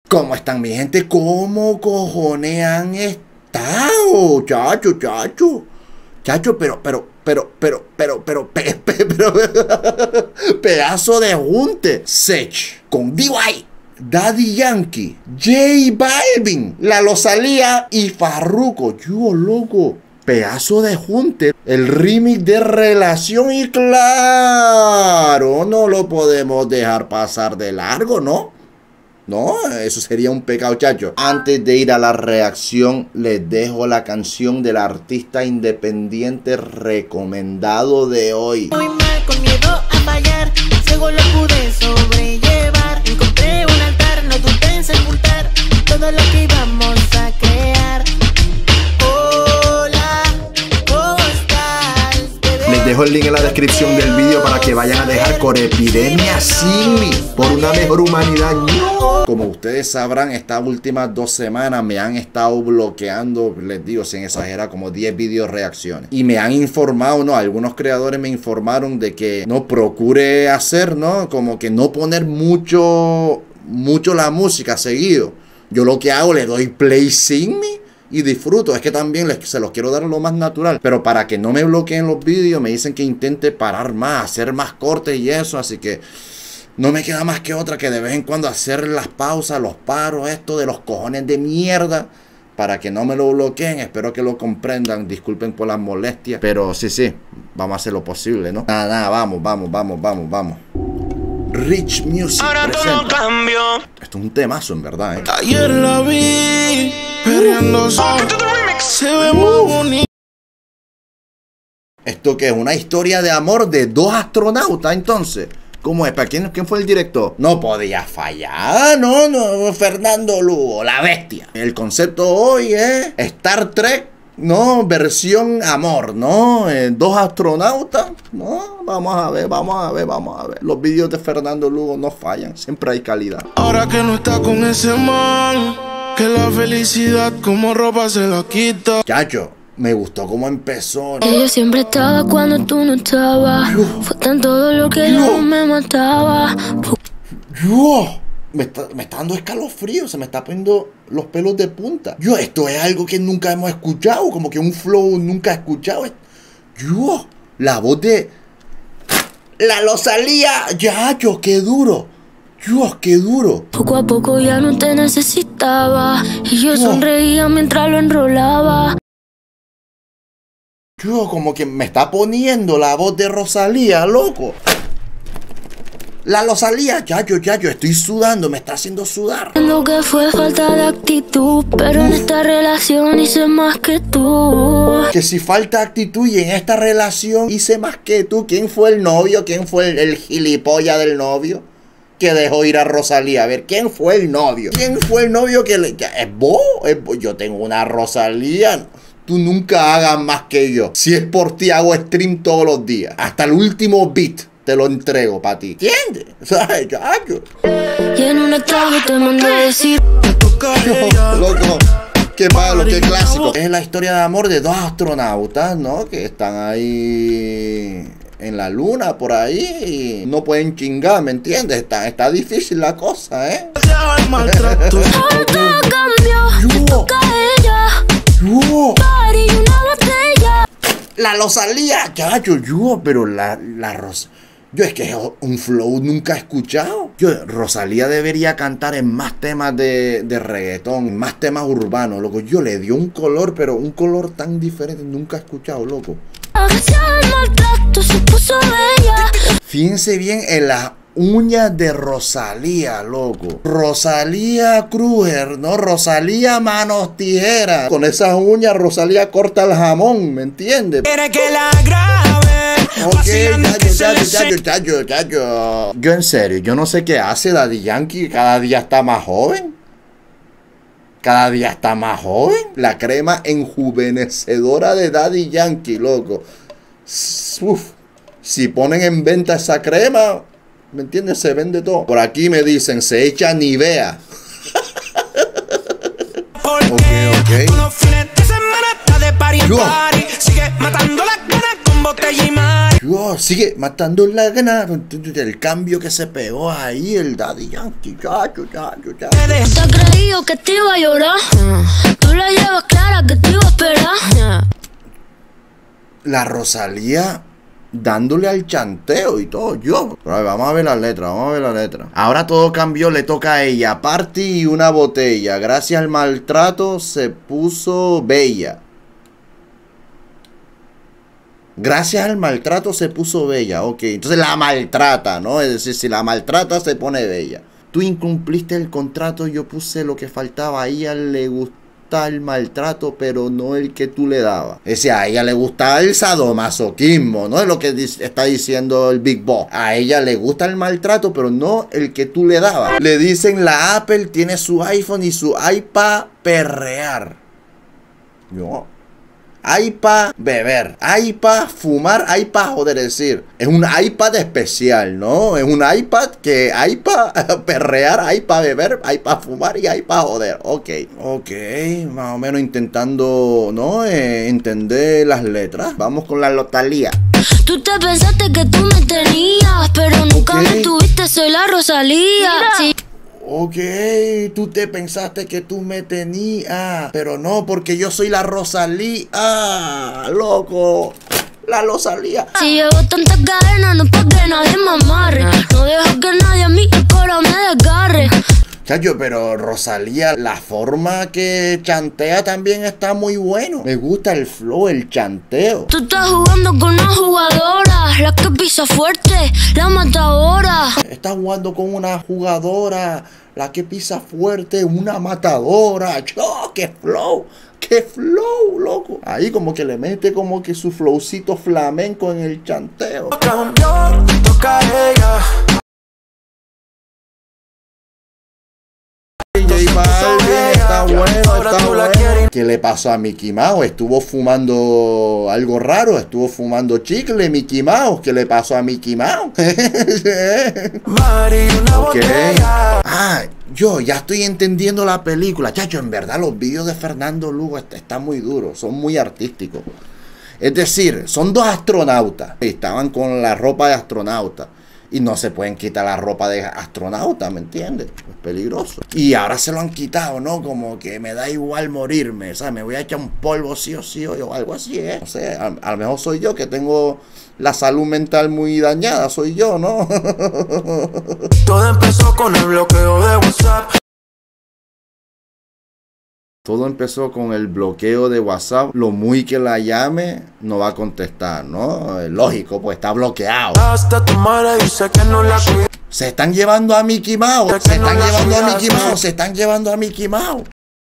¿Cómo están mi gente? ¿Cómo cojones han estado? Chacho, pero, pedazo de junte. Sech con DY, Daddy Yankee, J Balvin, La Rosalía y Farruko. Yo, loco, pedazo de junte. El remix de Relación y claro, no lo podemos dejar pasar de largo, ¿no? No, eso sería un pecado, chacho. Antes de ir a la reacción, les dejo la canción del artista independiente recomendado de hoy. Muy mal, con miedo a fallar, ciego lo pude sobrellevar. Encontré un altar, no dudé en sepultar todo lo que íbamos a crear. Hola, ¿cómo estás, bebé? Les dejo el link en la descripción del vídeo para que vayan a dejar Corepidemia sin mí por una mejor humanidad. Como ustedes sabrán, estas últimas 2 semanas me han estado bloqueando, les digo, sin exagerar, como 10 videos reacciones. Y me han informado, ¿no? Algunos creadores me informaron de que no procure hacer, ¿no? Como que no poner mucho la música seguido. Yo lo que hago, le doy play sin mí y disfruto. Es que también se los quiero dar lo más natural. Pero para que no me bloqueen los vídeos, me dicen que intente parar más, hacer más cortes y eso. Así que no me queda más que otra que de vez en cuando hacer las pausas, los paros, esto de los cojones de mierda, para que no me lo bloqueen. Espero que lo comprendan, disculpen por las molestias, pero sí, vamos a hacer lo posible, ¿no? Nada, vamos. Rich Music presenta. Esto es un temazo, en verdad, ¿eh? Ayer la vi, perreando sola, se ve muy bonita. ¿Esto qué es? Una historia de amor de 2 astronautas, entonces. ¿Cómo es? ¿Para quién fue el director? No podía fallar, no, Fernando Lugo, la bestia. El concepto hoy es Star Trek, ¿no? Versión amor, ¿no? 2 astronautas, ¿no? Vamos a ver. Los vídeos de Fernando Lugo no fallan, siempre hay calidad. Ahora que no está con ese man, que la felicidad como ropa se la quita. Chacho, me gustó cómo empezó. Ella siempre estaba cuando tú no estabas. Fue tan todo lo que yo me mataba. Me está dando escalofrío, se me está poniendo los pelos de punta. Esto es algo que nunca hemos escuchado, como que un flow nunca escuchado. La voz de La Rosalía. Qué duro. Qué duro. Poco a poco ya no te necesitaba. Y yo sonreía mientras lo enrolaba. Como que me está poniendo la voz de Rosalía, loco. La Rosalía, chacho, estoy sudando, me está haciendo sudar. Lo que fue falta de actitud, pero en esta relación hice más que tú. Que si falta actitud y en esta relación hice más que tú. ¿Quién fue el novio? ¿Quién fue el gilipollas del novio que dejó ir a Rosalía? A ver, ¿quién fue el novio? ¿Quién fue el novio que le... ¿Es vos? Yo tengo una Rosalía. Tú nunca hagas más que yo. Si es por ti, hago stream todos los días. Hasta el último beat te lo entrego para ti. ¿Entiendes? ¿Sabes, chacho? Y en un estado te mandé a decir... Loco, qué malo, qué clásico. Es la historia de amor de 2 astronautas, ¿no? Que están ahí en la luna, por ahí, y no pueden chingar, ¿me entiendes? Está difícil la cosa, ¿eh? La Rosalía, chacho, pero la Rosalía. Es que es un flow nunca escuchado. Rosalía debería cantar en más temas de reggaetón, en más temas urbanos, loco. Le dio un color, pero un color tan diferente, nunca he escuchado, loco. Fíjense bien en las uñas de Rosalía, loco. Rosalía Kruger, ¿no? Rosalía Manos Tijeras. Con esas uñas Rosalía corta el jamón, ¿me entiendes? Quiere que la grabe. Ok, chacho. Yo en serio, yo no sé qué hace Daddy Yankee. Cada día está más joven. La crema enjuvenecedora de Daddy Yankee, loco. Si ponen en venta esa crema, ¿me entiendes? Se vende todo. Por aquí me dicen, se echa Nivea. Ok. Unos fines de semana está de party en party. Sigue matando las ganas con botella y mari. Sigue matando la gana. El cambio que se pegó ahí, el Daddy Yankee. ¿Te has creído que te iba a llorar? Tú la llevas clara que te iba a esperar. La Rosalía dándole al chanteo y todo. Pero a ver, vamos a ver la letra, Ahora todo cambió, le toca a ella. Party y una botella. Gracias al maltrato se puso bella. Gracias al maltrato se puso bella. Ok, entonces la maltrata, ¿no? Es decir, si la maltrata se pone bella. Tú incumpliste el contrato, yo puse lo que faltaba. A ella le gustó el maltrato, pero no el que tú le dabas. Es decir, a ella le gusta el sadomasoquismo, no es lo que está diciendo el Big Boss. A ella le gusta el maltrato, pero no el que tú le dabas. Le dicen la Apple tiene su iPhone y su iPad perrear. iPad beber, iPad fumar, iPad joder, es decir, es un iPad especial, ¿no? Es un iPad que iPad perrear, iPad beber, iPad fumar y iPad joder. Ok, más o menos intentando, ¿no? Entender las letras. Vamos con la Rosalía. Tú te pensaste que tú me tenías, pero nunca me tuviste, soy la Rosalía. Sí. Ok, tú te pensaste que tú me tenías, pero no, porque yo soy la Rosalía, loco, la Rosalía. Si llevo tantas cadenas, no es pa' que nadie me amarre, no dejo que nadie a mí el coro me desgarre. Chacho, pero Rosalía, la forma que chantea también está muy bueno. Me gusta el flow, el chanteo. Tú estás jugando con una jugadora, la que pisa fuerte, la matadora. Estás jugando con una jugadora, la que pisa fuerte, una matadora. ¡Qué flow! ¡Qué flow, loco! Ahí como que le mete como que su flowcito flamenco en el chanteo. Cambió, toca a ella. Está bueno. ¿Qué le pasó a Mickey Mouse? Estuvo fumando algo raro, estuvo fumando chicle Mickey Mouse. ¿Qué le pasó a Mickey Mouse? Yo ya estoy entendiendo la película. Chacho, en verdad los vídeos de Fernando Lugo están muy duros, son muy artísticos. Es decir, son dos astronautas. Estaban con la ropa de astronauta. Y no se pueden quitar la ropa de astronauta, ¿me entiendes? Es peligroso. Y ahora se lo han quitado, ¿no? Como que me da igual morirme, ¿sabes? Me voy a echar un polvo sí o sí o algo así, ¿eh? No sé, a lo mejor soy yo que tengo la salud mental muy dañada, soy yo, ¿no? Todo empezó con el bloqueo de WhatsApp. Todo empezó con el bloqueo de WhatsApp. Lo muy que la llame, no va a contestar, ¿no? Lógico, pues está bloqueado. Hasta tu madre dice que no la cuida. Se están llevando a Mickey Mouse. Se están llevando a Mickey Mouse. Se están llevando a Mickey Mouse.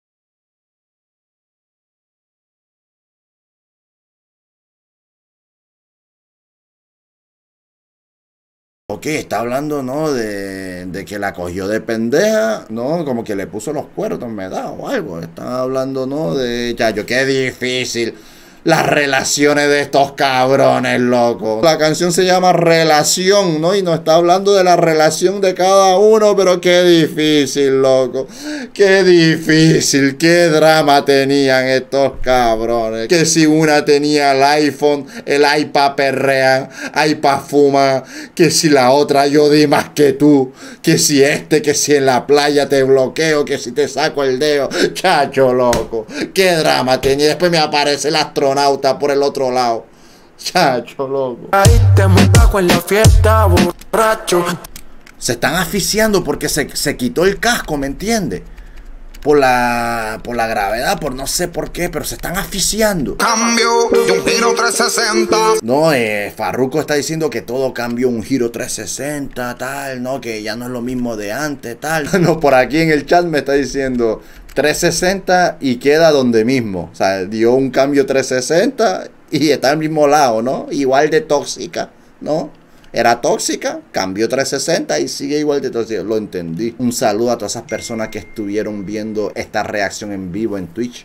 Ok, está hablando, ¿no? De que la cogió de pendeja, ¿no? Como que le puso los cuernos, me da, o algo. Está hablando, ¿no? De chacho, qué difícil las relaciones de estos cabrones, loco. La canción se llama Relación, ¿no? Y nos está hablando de la relación de cada uno, pero qué difícil, loco. Qué difícil, qué drama tenían estos cabrones. Que si una tenía el iPhone, el iPad perrea, iPad fuma. Que si la otra yo di más que tú. Que si que si en la playa te bloqueo, que si te saco el dedo. Chacho, loco. Qué drama tenía. Después me aparece el astronauta por el otro lado. Chacho, loco. Ahí te montajo en la fiesta, borracho. Se están asfixiando porque se quitó el casco, ¿me entiendes? Por la gravedad, por no sé por qué, pero se están asfixiando. Cambio de un giro 360. No, Farruko está diciendo que todo cambió, un giro 360, tal, no, que ya no es lo mismo de antes, tal. No, por aquí en el chat me está diciendo 360 y queda donde mismo. O sea, dio un cambio 360 y está al mismo lado, ¿no? Igual de tóxica, ¿no? Era tóxica, cambió 360 y sigue igual de tóxica. Lo entendí. Un saludo a todas esas personas que estuvieron viendo esta reacción en vivo en Twitch.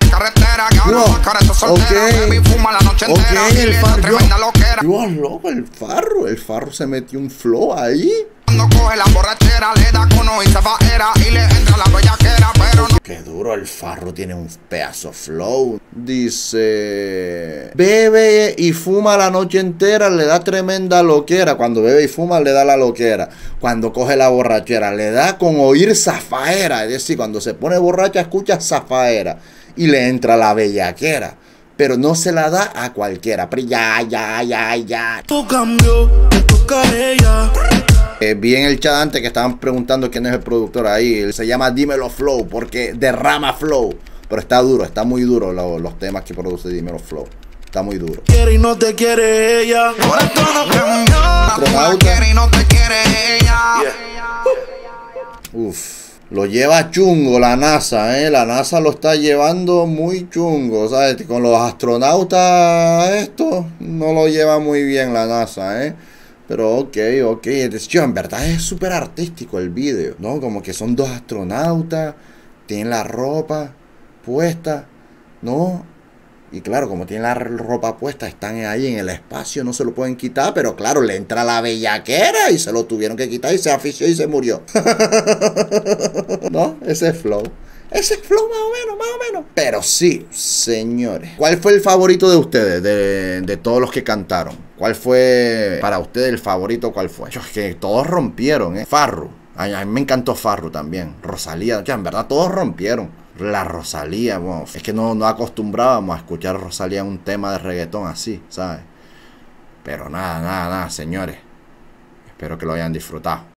El Farro se metió un flow ahí. Cuando coge la borrachera, le da cono y se va era y le entra la bellaquera, pero no. Qué duro Pero el Farru tiene un pedazo flow. Dice: bebe y fuma la noche entera, le da tremenda loquera. Cuando bebe y fuma le da la loquera. Cuando coge la borrachera le da con oír zafaera. Es decir, cuando se pone borracha escucha zafaera y le entra la bellaquera. Pero no se la da a cualquiera. Pero ya. Todo cambió, me toca a ella. Vi en el chat antes que estaban preguntando quién es el productor ahí. Él se llama Dímelo Flow porque derrama flow. Pero está duro, está muy duro los temas que produce Dímelo Flow. Está muy duro. Quiere y no te quiere ella. Ahora todo cambió. Astronauta. Quiere y no te quiere ella. Uf. Lo lleva chungo la NASA, La NASA lo está llevando muy chungo, ¿sabes? Con los astronautas esto no lo lleva muy bien la NASA, Pero ok. En verdad es súper artístico el video, ¿no? Como que son dos astronautas, tienen la ropa puesta, ¿no? Y claro, como tienen la ropa puesta, están ahí en el espacio, no se lo pueden quitar, pero claro, le entra la bellaquera y se lo tuvieron que quitar y se afició y se murió. ¿No? Ese flow más o menos. Pero sí, señores. ¿Cuál fue el favorito de ustedes, de todos los que cantaron? ¿Cuál fue para ustedes el favorito? ¿Cuál fue? Es que todos rompieron, Farru. A mí me encantó Farru también. Rosalía, en verdad todos rompieron. La Rosalía, bueno, es que no acostumbrábamos a escuchar a Rosalía en un tema de reggaetón así, ¿sabes? Pero nada, señores. Espero que lo hayan disfrutado.